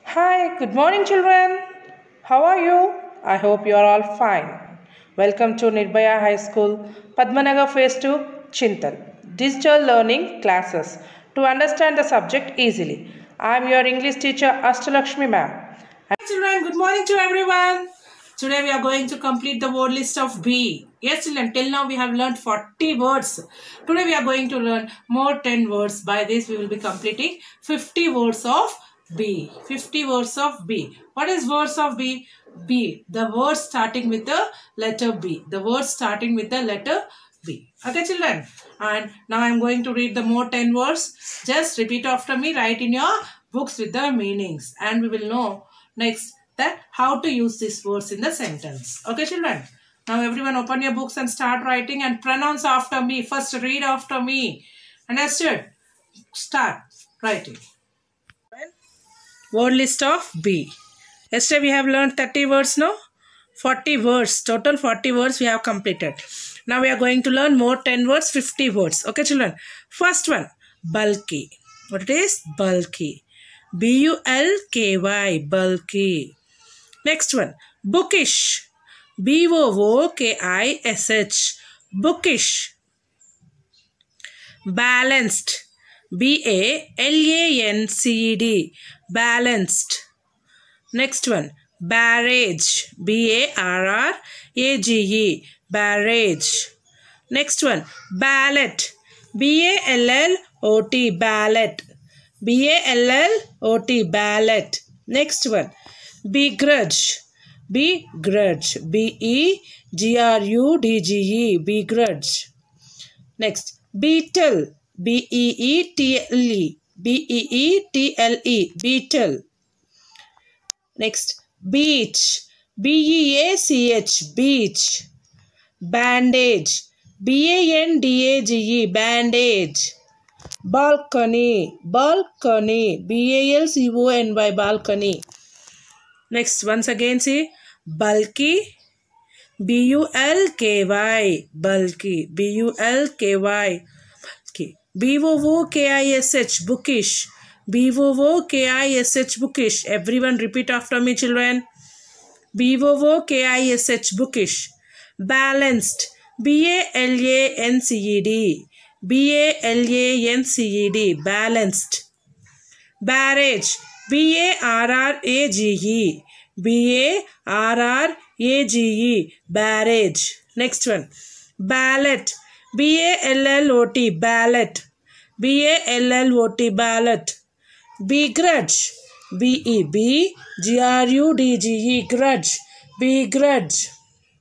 Hi, good morning, children. How are you? I hope you are all fine. Welcome to Nirbhaya High School, Padmanagar Phase 2, Chintal. Digital Learning Classes to understand the subject easily. I am your English teacher, Ashtalakshmi ma'am. Hi, children. Good morning to everyone. Today we are going to complete the word list of B. Yes, children, till now we have learned 40 words. Today we are going to learn more 10 words. By this we will be completing 50 words of B. 50 words of B. What is words of B? B. The words starting with the letter B. The words starting with the letter B. Okay, children. And now I am going to read the more 10 words. Just repeat after me. Write in your books with the meanings. And we will know next that how to use these words in the sentence. Okay, children. Now everyone open your books and start writing and pronounce after me. First read after me. Understood? Start writing. Word list of B. Yesterday we have learned 30 words, no? 40 words. Total 40 words we have completed. Now we are going to learn more 10 words, 50 words. Okay, children. First one, bulky. What it is? Bulky. B-U-L-K-Y. Bulky. Next one, bookish. B-O-O-K-I-S-H. Bookish. Balanced. B-A-L-A-N-C-E-D. Balanced. Next one, barrage. B-A-R-R-A-G-E. Barrage. Next one, ballot. B-A-L-L-O-T. Ballot. B-A-L-L-O-T. Ballot. Next one, begrudge. Begrudge. B-E-G-R-U-D-G-E. Begrudge. Next, beetle. B-E-E-T-L-E. B-E-E-T-L-E. Beetle. Next, beach. B-E-A-C-H. Beach. Bandage. B-A-N-D-A-G-E. Bandage. Balcony. Balcony. B-A-L-C-O-N-Y. Balcony. Next, once again see, bulky. B-U-L-K-Y. Bulky. B-U-L-K-Y. B-O-O-K-I-S-H. Bookish. B-O-O-K-I-S-H. Bookish. Everyone repeat after me, children. B-O-O-K-I-S-H. Bookish. Balanced. B-A-L-A-N-C-E-D. B-A-L-A-N-C-E-D. Balanced. Barrage. B-A-R-R-A-G-E. B-A-R-R-A-G-E. Barrage. Next one. Ballot. B-A-L-L-O-T. Ballot. B-A-L-L-O-T. Ballot. Begrudge. B-E-B-G-R-U-D-G-E. Grudge. Begrudge.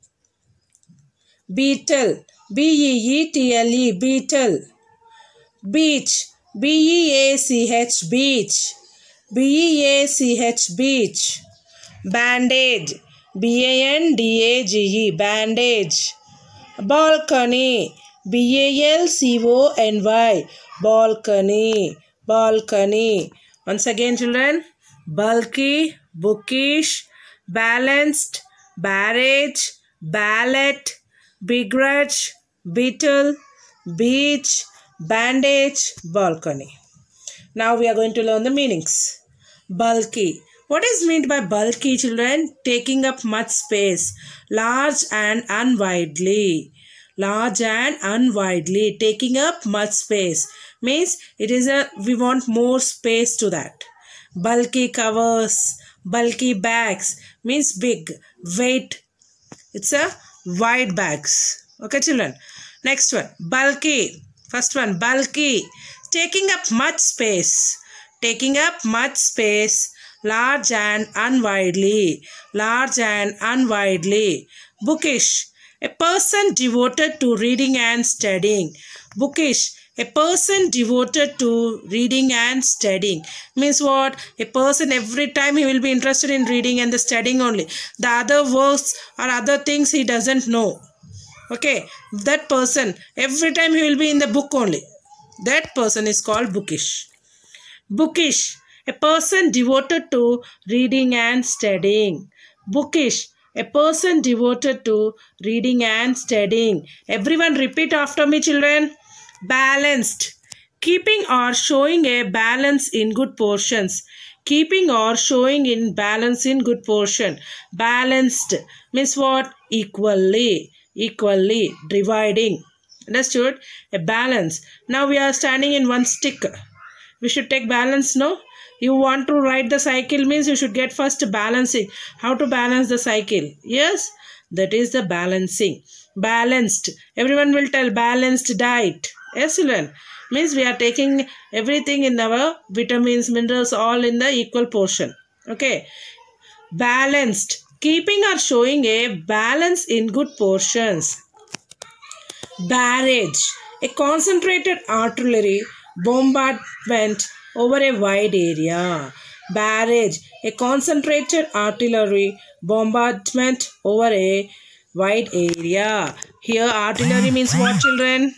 Beetle. B-E-E-T-L-E. Beetle. Beach. B-E-A-C-H. Beach. B-E-A-C-H. Beach. Bandage. B-A-N-D-A-G-E. Bandage. Balcony. B-A-L-C-O-N-Y. Balcony. Balcony. Once again, children. Bulky, bookish, balanced, barrage, ballot, begrudge, beetle, beach, bandage, balcony. Now we are going to learn the meanings. Bulky. What is meant by bulky, children? Taking up much space. Large and unwidely. Large and unwidely. Taking up much space. Means it is we want more space to that. Bulky covers. Bulky bags. Means big. Weight. It's a wide bags. Okay, children. Next one. Bulky. First one. Bulky. Taking up much space. Taking up much space. Large and unwidely. Large and unwidely. Bookish. A person devoted to reading and studying. Bookish. A person devoted to reading and studying. Means what? A person every time he will be interested in reading and the studying only. The other works or other things he doesn't know. Okay. That person every time he will be in the book only. That person is called bookish. Bookish. A person devoted to reading and studying. Bookish. A person devoted to reading and studying. Everyone repeat after me, children. Balanced. Keeping or showing a balance in good portions. keeping or showing in balance in good portion. Balanced means what? Equally, dividing. Understood? A balance. Now we are standing in one stick. We should take balance, no? You want to ride the cycle means you should get first balancing. How to balance the cycle? Yes, that is the balancing. Balanced. Everyone will tell balanced diet. Excellent. Means we are taking everything in our vitamins, minerals, all in the equal portion. Okay. Balanced. Keeping or showing a balance in good portions. Barrage. A concentrated artillery bombardment over a wide area. Barrage. A concentrated artillery bombardment over a wide area. Here artillery means what, children?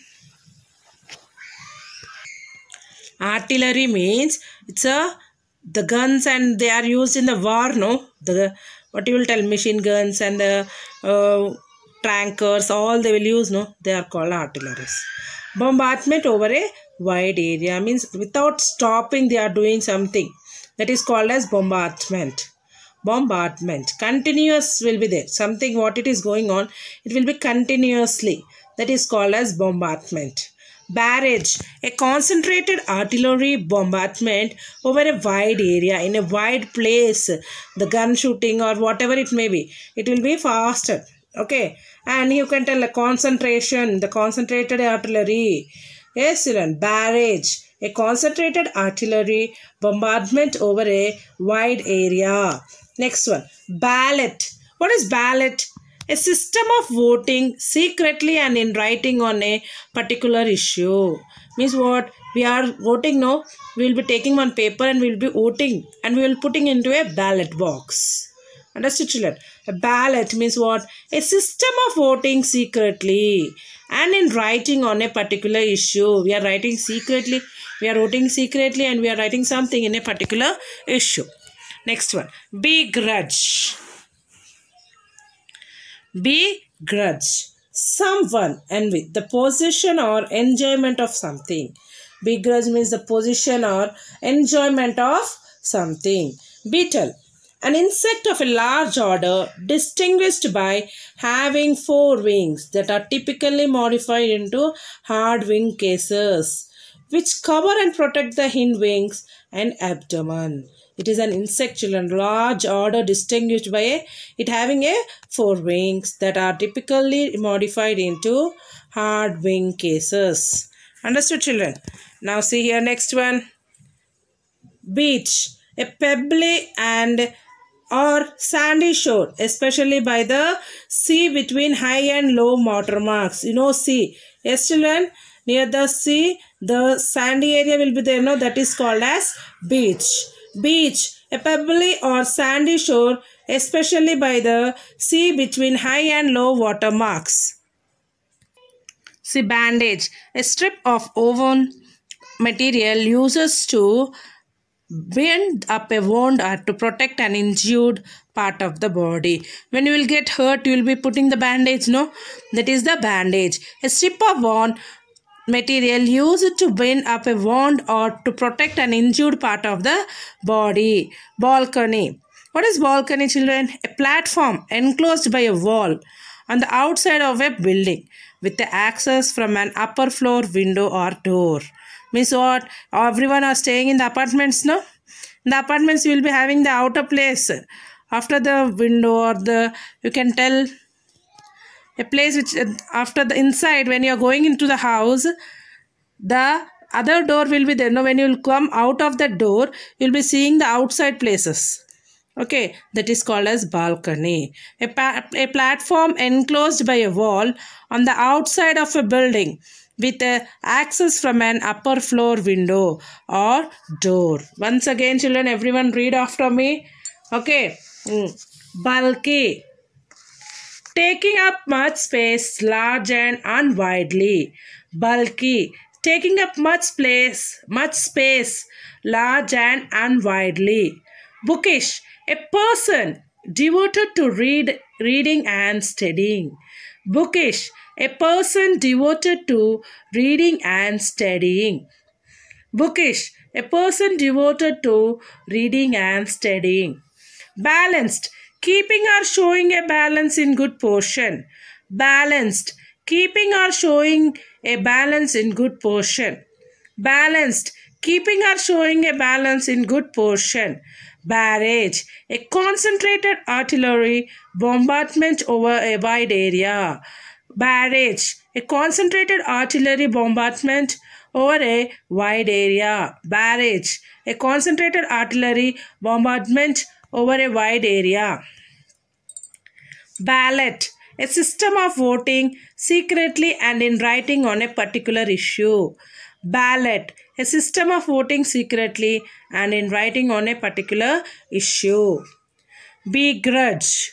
Artillery means it's the guns, and they are used in the war, no? The what you will tell, machine guns and the tankers, all they will use, no? They are called artilleries. Bombardment over a wide area means without stopping they are doing something. That is called as bombardment. Bombardment. Continuous will be there. Something what it is going on, it will be continuously. That is called as bombardment. Barrage. A concentrated artillery bombardment over a wide area, in a wide place. The gun shooting or whatever it may be, it will be faster. Okay. And you can tell a concentration, the concentrated artillery. Excellent. Barrage. A concentrated artillery bombardment over a wide area. Next one. Ballot. What is ballot? A system of voting secretly and in writing on a particular issue. Means what? We are voting, no? We will be taking one paper and we will be voting, and we will putting into a ballot box. Understood, children? A ballot means what? A system of voting secretly and in writing on a particular issue. We are writing secretly. We are voting secretly and we are writing something in a particular issue. Next one. Begrudge. Begrudge. Someone envy the possession or enjoyment of something. Begrudge means the possession or enjoyment of something. Beetle. An insect of a large order distinguished by having 4 wings that are typically modified into hard wing cases, which cover and protect the hind wings and abdomen. It is an insect, children, large order distinguished by it having 4 wings that are typically modified into hard wing cases. Understood, children? Now see here, next one. Beach. A pebbly and or sandy shore, especially by the sea between high and low water marks. You know sea. Yes, children? Near the sea, the sandy area will be there. No, that is called as beach. Beach. A pebbly or sandy shore, especially by the sea between high and low water marks. See, bandage. A strip of woven material uses to bind up a wound or to protect an injured part of the body. When you will get hurt, you will be putting the bandage, no? That is the bandage. A strip of woven material used to bind up a wound or to protect an injured part of the body. Balcony. What is balcony, children? A platform enclosed by a wall on the outside of a building with the access from an upper floor window or door. Means what? Everyone are staying in the apartments, no? In the apartments, you will be having the outer place after the window, or the, you can tell, a place which after the inside, when you are going into the house, the other door will be there. No, when you will come out of that door, you will be seeing the outside places. Okay, that is called as balcony. A platform enclosed by a wall on the outside of a building with access from an upper floor window or door. Once again, children, everyone read after me. Okay. Bulky. Taking up much space, large and unwidely. Bulky. Taking up much space, large and unwidely. Bookish. A person devoted to reading and studying. Bookish. A person devoted to reading and studying. Bookish. a person devoted to reading and studying. Balanced, keeping or showing a balance in good portion. Balanced, keeping or showing a balance in good portion. Balanced, keeping or showing a balance in good portion. Barrage, a concentrated artillery bombardment over a wide area. Barrage, a concentrated artillery bombardment over a wide area. Barrage, a concentrated artillery bombardment over a wide area. Ballot, a system of voting secretly and in writing on a particular issue. Ballot, a system of voting secretly and in writing on a particular issue. Begrudge,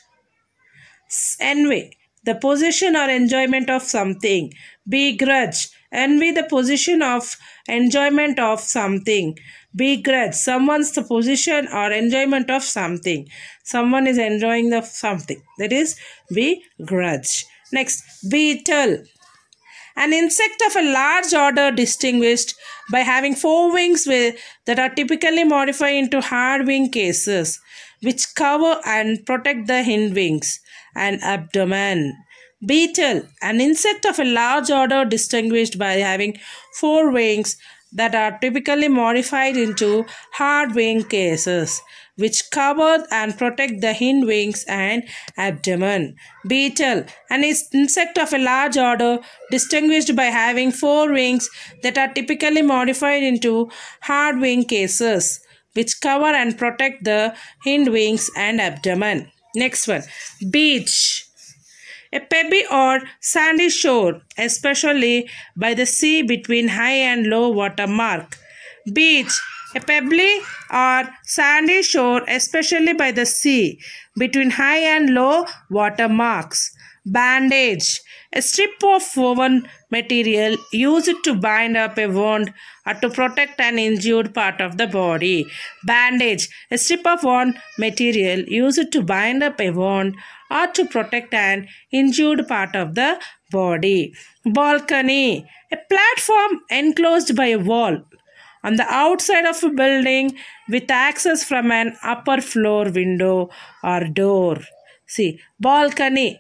envy, the possession or enjoyment of something. Begrudge, envy, the possession of enjoyment of something. Begrudge, someone's the possession or enjoyment of something. Someone is enjoying the something. That is begrudge. Next, beetle, an insect of a large order distinguished by having four wings that are typically modified into hard wing cases, which cover and protect the hind wings and abdomen. Beetle, an insect of a large order distinguished by having four wings that are typically modified into hard wing cases, which cover and protect the hind wings and abdomen. Beetle, an insect of a large order distinguished by having four wings that are typically modified into hard wing cases, which cover and protect the hind wings and abdomen. Next one, beach, a pebbly or sandy shore, especially by the sea between high and low water mark. Beach, a pebbly or sandy shore, especially by the sea between high and low water marks. Bandage, a strip of woven material used to bind up a wound or to protect an injured part of the body. Bandage, a strip of woven material used to bind up a wound or to protect an injured part of the body. Balcony, a platform enclosed by a wall on the outside of a building with access from an upper floor window or door. See, balcony,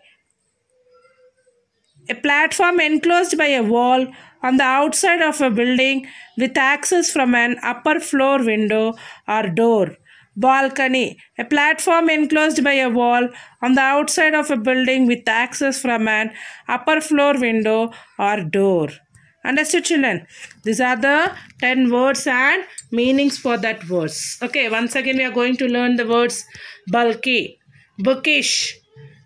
a platform enclosed by a wall on the outside of a building with access from an upper floor window or door. Balcony, a platform enclosed by a wall on the outside of a building with access from an upper floor window or door. Understood, children? These are the 10 words and meanings for that words. Okay, once again we are going to learn the words bulky, bookish,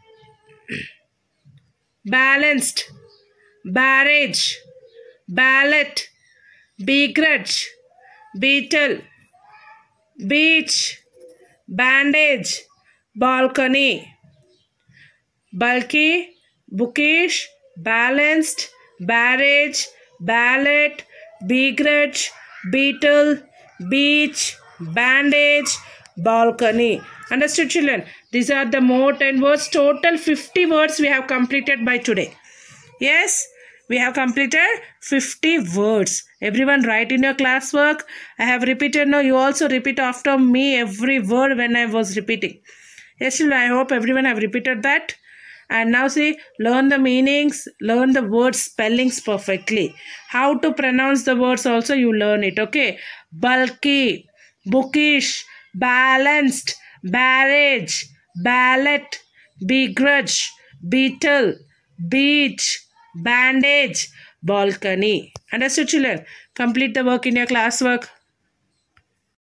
balanced, barrage, ballot, begrudge, beetle, beach, bandage, balcony. Bulky, bookish, balanced, barrage, ballot, begrudge, beetle, beach, bandage, balcony. Understood, children? These are the more 10 words. Total 50 words we have completed by today. Yes, we have completed 50 words. Everyone write in your classwork. I have repeated now. You also repeat after me every word when I was repeating. Yes, children, I hope everyone have repeated that. And now see, learn the meanings, learn the word spellings perfectly. How to pronounce the words also you learn it, okay? Bulky, bookish, balanced, barrage, ballot, begrudge, beetle, beach, bandage, balcony. Understood, children? Complete the work in your classwork.